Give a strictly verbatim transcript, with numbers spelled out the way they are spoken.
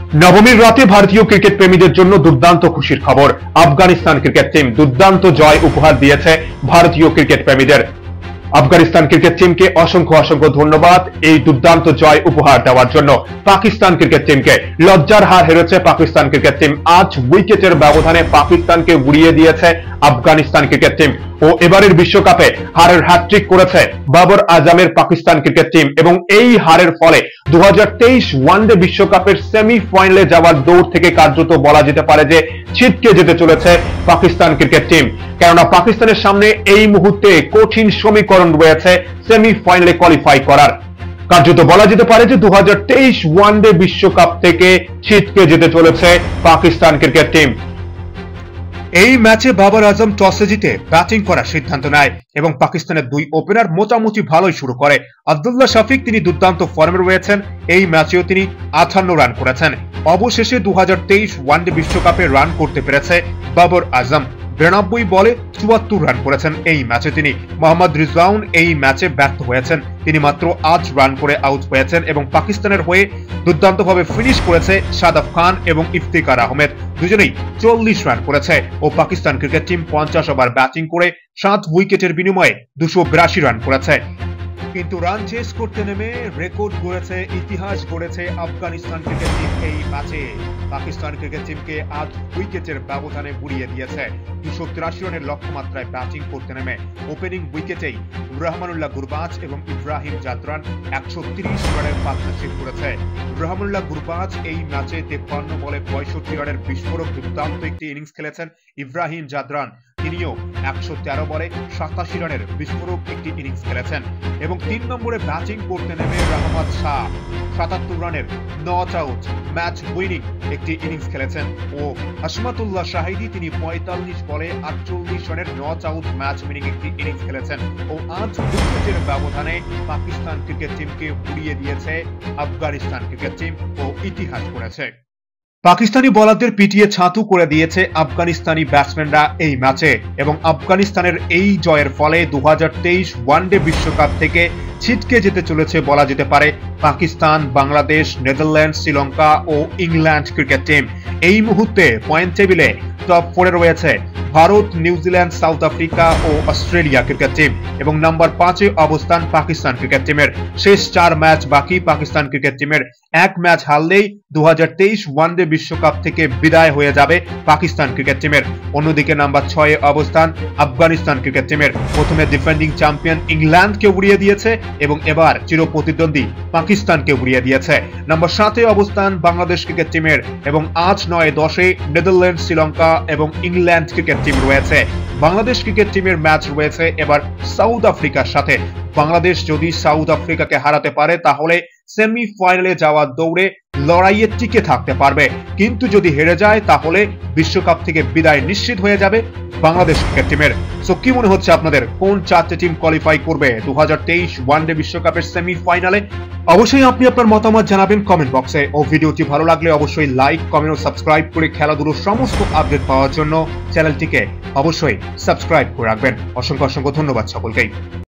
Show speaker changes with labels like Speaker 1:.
Speaker 1: নবমীর রাতে ভারতীয় ক্রিকেট প্রেমীদের জন্য দুর্দান্ত খুশির খবর। আফগানিস্তান ক্রিকেট টিম দুর্দান্ত জয় উপহার দিয়েছে ভারতীয় ক্রিকেট প্রেমীদের। আফগানিস্তান ক্রিকেট টিমকে অসংখ্য অসংখ্য ধন্যবাদ এই দুর্দান্ত জয় উপহার দেওয়ার জন্য। পাকিস্তান ক্রিকেট টিমকে লজ্জার হার হেরেছে পাকিস্তান ক্রিকেট টিম। আজ উইকেটের ব্যবধানে পাকিস্তানকে উড়িয়ে দিয়েছে আফগানিস্তান ক্রিকেট টিম ও এবারের বিশ্বকাপে হারের হ্যাট্রিক করেছে বাবর আজমের পাকিস্তান ক্রিকেট টিম এবং এই হারের ফলে দু হাজার তেইশ ওয়ানডে বিশ্বকাপের সেমিফাইনালে যাওয়ার দৌড় থেকে কার্যত বলা যেতে পারে যে ছিটকে যেতে চলেছে পাকিস্তান ক্রিকেট টিম। কেননা পাকিস্তানের সামনে এই মুহূর্তে কঠিন সমীকরণ রয়েছে সেমিফাইনালে কোয়ালিফাই করার। কার্যত বলা যেতে পারে যে দু হাজার তেইশ ওয়ানডে বিশ্বকাপ থেকে ছিটকে যেতে চলেছে পাকিস্তান ক্রিকেট টিম। এই ম্যাচে বাবর আজম টসে জিতে ব্যাটিং করার সিদ্ধান্ত নেয় এবং পাকিস্তানের দুই ওপেনার মোটামুটি ভালোই শুরু করে। আব্দুল্লাহ শফিক তিনি দুর্দান্ত ফর্মে রয়েছেন, এই ম্যাচেও তিনি আটান্ন রান করেছেন। অবশেষে দু হাজার তেইশ ওয়ানডে বিশ্বকাপে রান করতে পেরেছে বাবর আজম। বিরানব্বই বলে চুয়াত্তর রান করেছেন এই ম্যাচে তিনি। মোহাম্মদ রিজওয়ান এই ম্যাচে ব্যর্থ হয়েছেন, তিনি মাত্র আট রান করে আউট হয়েছেন এবং পাকিস্তানের হয়ে দুর্দান্তভাবে ফিনিশ করেছে সাদাব খান এবং ইফতিকার আহমেদ, দুজনেই চল্লিশ রান করেছে ও পাকিস্তান ক্রিকেট টিম পঞ্চাশ ওভার ব্যাটিং করে সাত উইকেটের বিনিময়ে দুশো বিরাশি রান করেছে। কিন্তু রান চেস করতে নেমে রেকর্ড গড়েছে, ইতিহাস গড়েছে আফগানিস্তান ক্রিকেট টিম এই ম্যাচে। পাকিস্তান ক্রিকেট টিমকে আজ উইকেটের ব্যবধানে উড়িয়ে দিয়েছে। দুশো তিরাশি রানের লক্ষ্যমাত্রায় ব্যাটিং করতে নেমে ওপেনিং উইকেটেই রহমানুল্লাহ গুরবাজ এবং ইব্রাহিম জাদরান একশো তিরিশ রানের পার্টনারশিপ করেছে। রহমানুল্লাহ গুরবাজ এই ম্যাচে তেপ্পান্ন বলে পঁয়ষট্টি রানের বিস্ফোরক দুর্দান্ত একটি ইনিংস খেলেছেন। ইব্রাহিম জাদরান তিনিও একশো তেরো বলে সাতাশি রানের বিস্ফোরক একটি ইনিংস খেলেছেন এবং তিন নম্বরে ব্যাটিং করতে নেমে রহমত শাহ সাতাত্তর রানের নট আউট ম্যাচ উইনিং একটি ইনিংস খেলেছেন ও হাশমাতুল্লাহ শাহিদি তিনি পঁয়তাল্লিশ বলে আটচল্লিশ রানের নট আউট ম্যাচ উইনিং একটি ইনিংস খেলেছেন ও আজ উইকেটের ব্যবধানে পাকিস্তান ক্রিকেট টিমকে উড়িয়ে দিয়েছে আফগানিস্তান ক্রিকেট টিম ও ইতিহাস করেছে। পাকিস্তানি বোলারদের পিটিয়ে ছাতু করে দিয়েছে আফগানিস্তানি ব্যাটসম্যানরা এই ম্যাচে এবং আফগানিস্তানের এই জয়ের ফলে দু হাজার তেইশ ওয়ানডে বিশ্বকাপ থেকে ছিটকে যেতে চলেছে বলা যেতে পারে পাকিস্তান, বাংলাদেশ, নেদারল্যান্ড, শ্রীলঙ্কা ও ইংল্যান্ড ক্রিকেট টিম। এই মুহূর্তে পয়েন্ট টেবিলে টপ ফোরে রয়েছে ভারত, নিউজিল্যান্ড, সাউথ আফ্রিকা ও অস্ট্রেলিয়া ক্রিকেট টিম এবং নাম্বার পাঁচে অবস্থান পাকিস্তান ক্রিকেট টিমের। শেষ চার ম্যাচ বাকি পাকিস্তান ক্রিকেট টিমের, এক ম্যাচ হারলেই দু হাজার তেইশ ওয়ানডে বিশ্বকাপ থেকে বিদায় হয়ে যাবে পাকিস্তান ক্রিকেট টিমের। অন্যদিকে নাম্বার ছয়ে অবস্থান আফগানিস্তান ক্রিকেট টিমের। প্রথমে ডিফেন্ডিং চ্যাম্পিয়ন ইংল্যান্ডকে উড়িয়ে দিয়েছে এবং এবার চির প্রতিদ্বন্দ্বী পাকিস্তানকে উড়িয়ে দিয়েছে। নাম্বার সাতে অবস্থান বাংলাদেশ ক্রিকেট টিমের এবং আট, নয়, দশে নেদারল্যান্ড, শ্রীলঙ্কা এবং ইংল্যান্ড ক্রিকেট টিম রয়েছে। বাংলাদেশ ক্রিকেট টিমের ম্যাচ রয়েছে এবার সাউথ আফ্রিকার সাথে। বাংলাদেশ যদি সাউথ আফ্রিকাকে হারাতে পারে তাহলে সেমিফাইনালে যাওয়ার দৌড়ে লড়াইয়ে টিকে থাকতে পারবে, কিন্তু যদি হেরে যায় তাহলে বিশ্বকাপ থেকে বিদায় নিশ্চিত হয়ে যাবে বাংলাদেশ ক্রিকেট টিমের। সো কি মনে হচ্ছে আপনাদের, কোন চারটি টিম কোয়ালিফাই করবে দু হাজার তেইশ ওয়ানডে বিশ্বকাপের সেমিফাইনালে? অবশ্যই আপনি আপনার মতামত জানাবেন কমেন্ট বক্সে ও ভিডিওটি ভালো লাগলে অবশ্যই লাইক, কমেন্ট ও সাবস্ক্রাইব করে খেলাধুলোর সমস্ত আপডেট পাওয়ার জন্য চ্যানেলটিকে অবশ্যই সাবস্ক্রাইব করে রাখবেন। অসংখ্য অসংখ্য ধন্যবাদ সকলকেই।